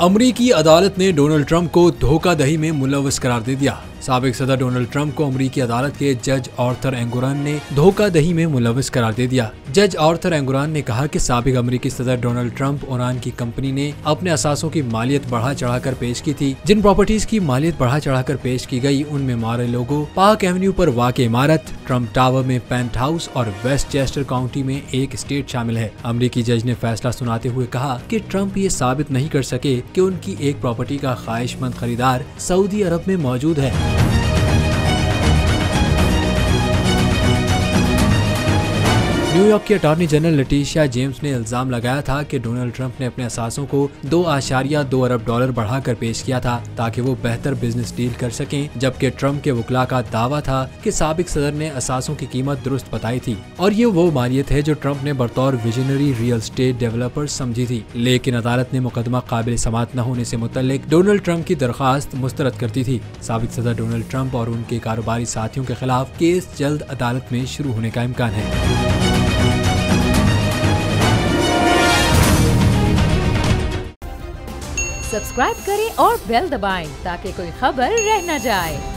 अमरीकी अदालत ने डोनाल्ड ट्रंप को धोखाधड़ी में मुलव्वस करार दे दिया। साबिक सदर डोनाल्ड ट्रंप को अमरीकी अदालत के जज आर्थर एंगोरान ने धोखाधड़ी में मुलव्वस करार दे दिया। जज आर्थर एंगोरान ने कहा कि साबिक अमरीकी सदर डोनाल्ड ट्रंप ईरान की कंपनी ने अपने असासों की मालियत बढ़ा चढ़ाकर पेश की थी। जिन प्रॉपर्टीज की मालियत बढ़ा चढ़ाकर पेश की गई उनमें मारे लोगो, पार्क एवेन्यू पर वाक़ इमारत, ट्रंप टावर में पेंट हाउस और वेस्टचेस्टर काउंटी में एक स्टेट शामिल है। अमरीकी जज ने फैसला सुनाते हुए कहा कि ट्रंप ये साबित नहीं कर सके कि उनकी एक प्रॉपर्टी का ख्वाहिशमंद खरीदार सऊदी अरब में मौजूद है। न्यूयॉर्क की अटॉर्नी जनरल लेटिशिया जेम्स ने इल्जाम लगाया था कि डोनाल्ड ट्रंप ने अपने असासों को $2.2 अरब बढ़ाकर पेश किया था ताकि वो बेहतर बिजनेस डील कर सकें, जबकि ट्रंप के वकला का दावा था कि साबिक सदर ने असासों की कीमत दुरुस्त बताई थी और ये वो मालियत है जो ट्रंप ने बतौर विजनरी रियल एस्टेट डेवलपर समझी थी। लेकिन अदालत ने मुकदमा काबिल समाअत न होने से मुतल्लिक डोनाल्ड ट्रंप की दरख्वास्त मुस्तरद कर दी थी। साबिक सदर डोनाल्ड ट्रंप और उनके कारोबारी साथियों के खिलाफ केस जल्द अदालत में शुरू होने का इम्कान है। सब्सक्राइब करें और बेल दबाएं ताकि कोई खबर रह न जाए।